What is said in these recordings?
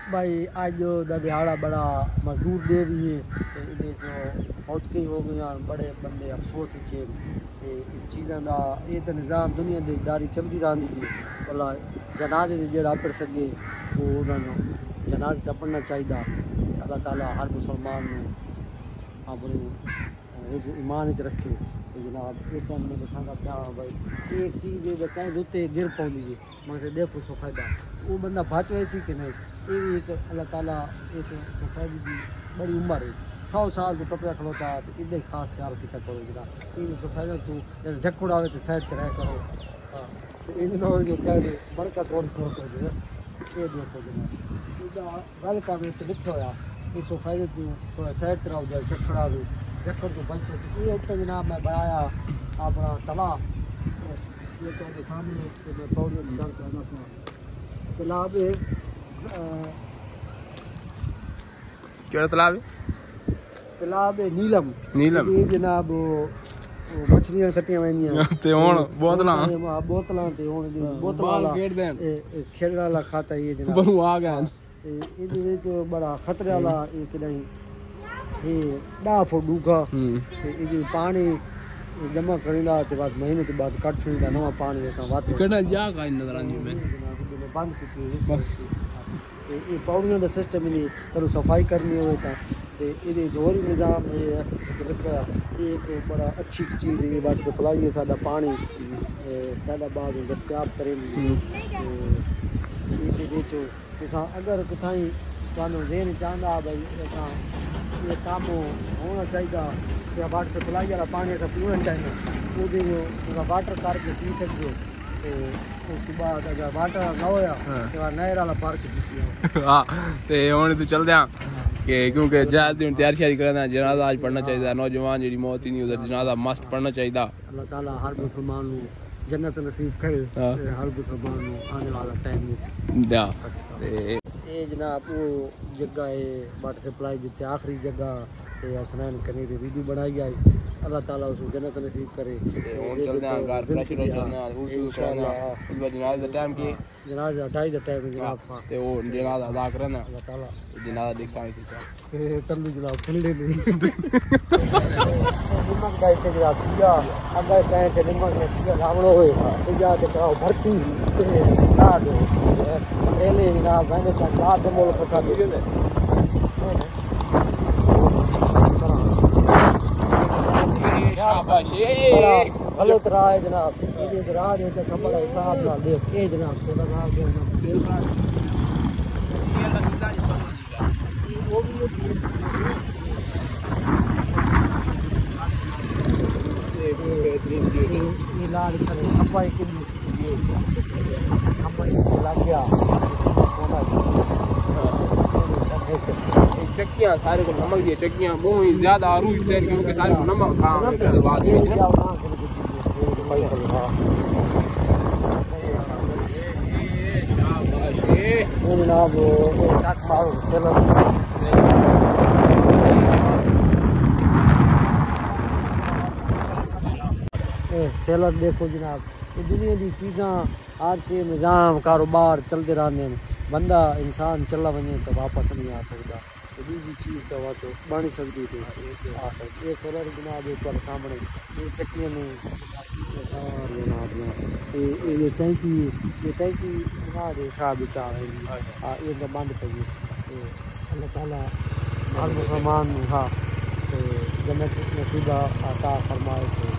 भाई आज दा दिहाड़ा बड़ा मजदूर दे भी है ये जो फौतकी हो गई बड़े बंदे अफसोस चे चीज़ों का ये तो निज़ाम दुनिया की दारी चलती रही भला जनाजे जोड़ा अपड़ सके वो उन्होंने जनाज टपना चाहिए। अल्लाह ताला हर मुसलमान अपने ईमान च रखे। तो जनाब एक टाइम में दिखागा क्या भाई एक चीज़ जो कहीं दुते गिर पाँगी है मैं देखो सो फायदा वो बंदा बच वैसी कि नहीं ये एक अल्लाह ताला एक फायदे की बड़ी उम्र है 100 साल को टपया खड़ोता तो इधर खास ख्याल किया करो जनाब ये तो फायदा तू जब झकड़ आवे तो साइड कराया करो। हाँ तो ये जो कह दे बड़का तोड़ छोड़ कर दे ये देखो जनाब गल का में तो लिखा होया इस फायदे तू थोड़ा साइड कराओ जाए झकड़ आवे झकड़ तो बच ये उत्तर जनाब मैं बनाया अपना तला ये तो सामने मैं पौधे निकाल करना था तालाब क्या तालाब है? तालाब नीलम नीलम ये जनाब मछलियां सटियां वेंदियां ते हुन बोतलां ते हुन बोतलां खेलण वाला खाता ये जनाब बहु आ गया ਇਹਦੇ ਵਿੱਚ ਬੜਾ ਖਤਰੇ ਵਾਲਾ ਇਹ ਕਿਦਾਂ ਇਹ 10 ਫੁੱਟ ਡੂੰਘਾ ਤੇ ਇਹ ਪਾਣੀ जमा करेंदा ते बाद महीने के बाद कट छुईदा नवा पानी असां वात कना जा का नजर आनी में बंद की ये पौड़ियां दा सिस्टम नहीं करो सफाई करनी होवे ता ते इदे जोर निजाम ये रखा ये एक बड़ा अच्छी चीज है बात को पलाई है साडा पानी साडा बाद दस्तयाब करेंगे ये जो तुसा अगर कथाई तानो देन चाहंदा भाई असां ये काम होना चाहिए या वाटर सप्लाई वाला पानी असां पीना चाहिए वो वाटर करके पी सकते हो उसके बाद अगर वाटर ना होया तो नहर वाला पार्क पी हां ते हुन तू चलदे हां कि क्योंकि जहाज दी तैयारी शयारी करना जनाजा आज पढ़ना चाहिए नौजवान जेडी मौत ही नहीं उधर जनाजा मस्त पढ़ना चाहिए। अल्लाह ताला हर मुसलमान नु जन्नत नसीब करे हर मुसलमान नु आने वाला टाइम में या ते ये जनाब वो जगह है वाटर सप्लाई जिते आखिरी जगह ते हसनैन कनी दी वीडियो बनाई आई अल्लाह ताला उसको जन्नत नसीब करे। और चलते हैं घर फ्रेश हो चलना उस करना इस बार जनाजा दा टाइम की जनाजा 2:30 दा टाइम जनाब ते वो जनाजा अदा करना अल्लाह ताला जनाजा देखा है तल्लू जनाब खेलने नहीं निमक का इते जनाब किया अगर कहे ते निमक ने किया रावणो होए ते जा के कराओ भर्ती ते ना दो पहले जनाब मैंने कहा दे मुल्क का दे शाबाश गलत राह है जनाब ये राह दे तो बड़ा हिसाब नाल देख ए जनाब थोड़ा नाम दे वो भी ये लाल करे अब्बा के लिए अब्बा लग गया चक्कियां सारे को नमक दिए चक्कियां बहुत ही ज्यादा आरू तेल क्योंकि सारे को नमक खा के बाद जनाब चलो सेलर देखो जनाब ये दुनिया की चीज़ा हर चीज निज़ाम कारोबार चलते रहते हैं बंदा इंसान चला वजे तो वापस नहीं आ सकता तो दूसरी चीज़ तो वह तो बन सकती थी आ सकती ये सेलर जनाब एक बार सामने ये चक्कियां में जनाब ये टैंकी जनाब हिसाब किताब है ये तो बंद करिए अल्लाह ताला हर मुसलमान हाँ तो जन्नत नसीबा अता फरमाए तो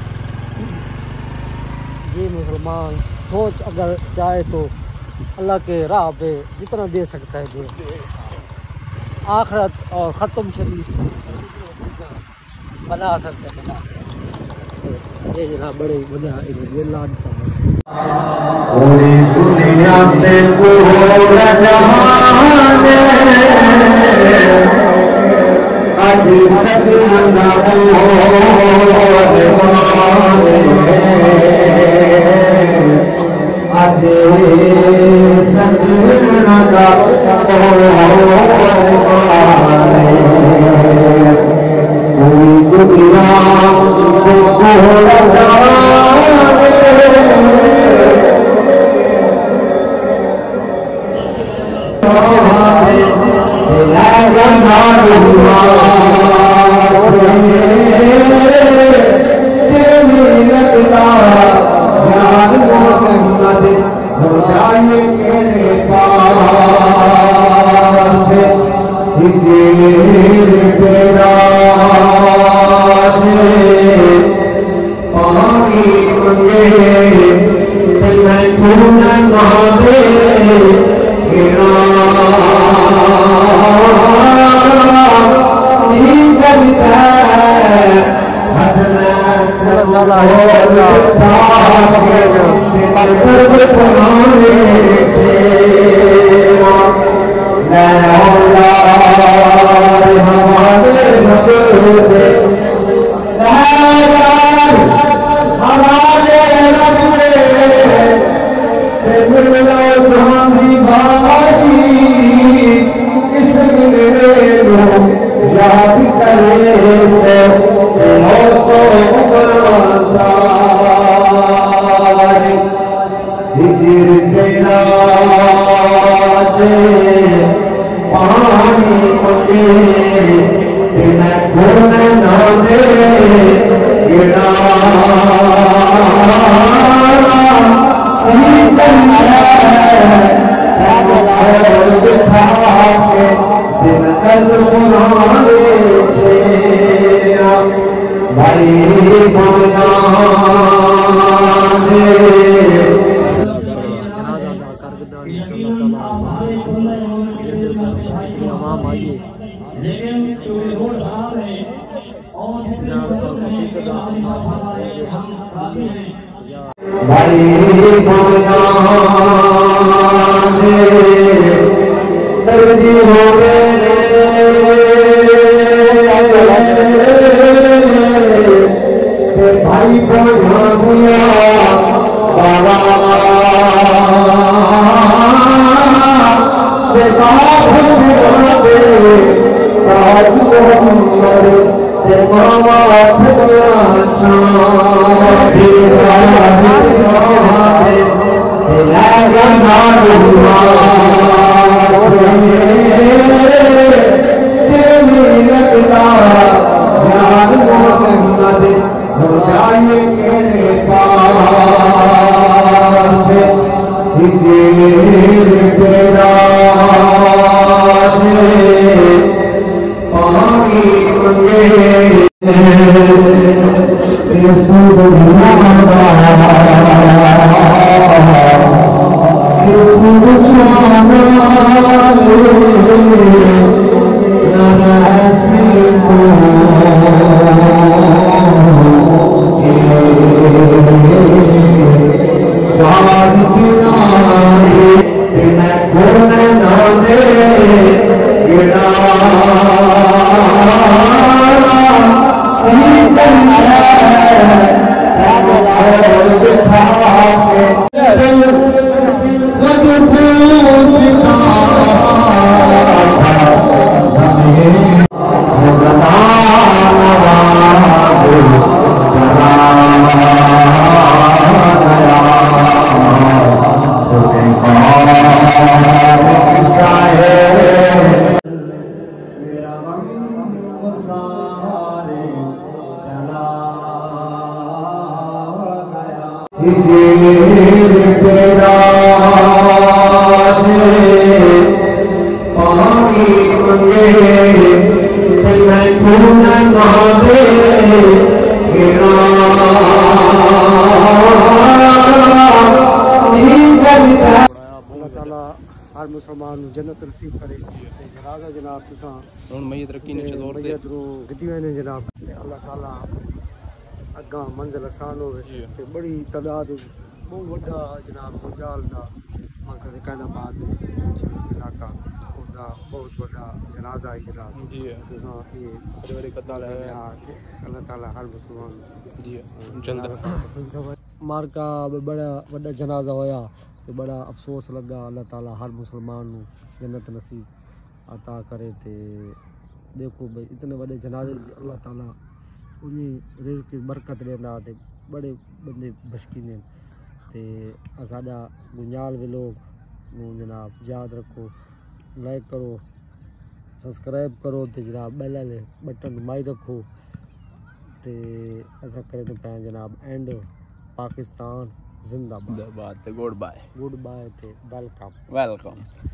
ये मुसलमान सोच अगर चाहे तो अल्लाह के राह पे जितना दे सकता है दे आखिरत और ख़त्म शरीफ बना सकते हैं ये जनाब बड़े बड़ा ये लाड पूरी दुनिया पे पूरा जहान आज सजना आज सजना का पूरी दुनिया पे पूरा जहान मुसलमान जन्नत नसीब करे जनाजा जनाब तुसा हुन मैयत रखी ने चदोरते गति ने जनाब अल्लाह ताला अगा मंजिल आसान होवे ते बड़ी तादाद बहुत बड़ा जनाब गुजाल दा मकसद कायनाबाद इलाका उनका बहुत बड़ा जनाजा है जनाब जी तुसा ये बड़े बड़े कतार है अल्लाह ताला हर मुसलमान जी जल्द मारका बड़ा बड़ा जनाजा होया तो बड़ा अफसोस लगा अल्लाह ताला हर मुसलमान नू जन्नत नसीब अता करे ते देखो भाई इतने बड़े जनाजे अल्लाह ताला उन्हीं रिज़्क़ की बरकत देना ते बड़े बंदे बशकीने ते साडा गुंजाल वे लोग नू जनाब याद रखो लाइक करो सब्सक्राइब करो ते जनाब बेल वाले बटन माई रखो ते ऐसा करें तो पैं जनाब एंड पाकिस्तान जिंदाबाद गुड बाय गुड बाय ते वेलकम वेलकम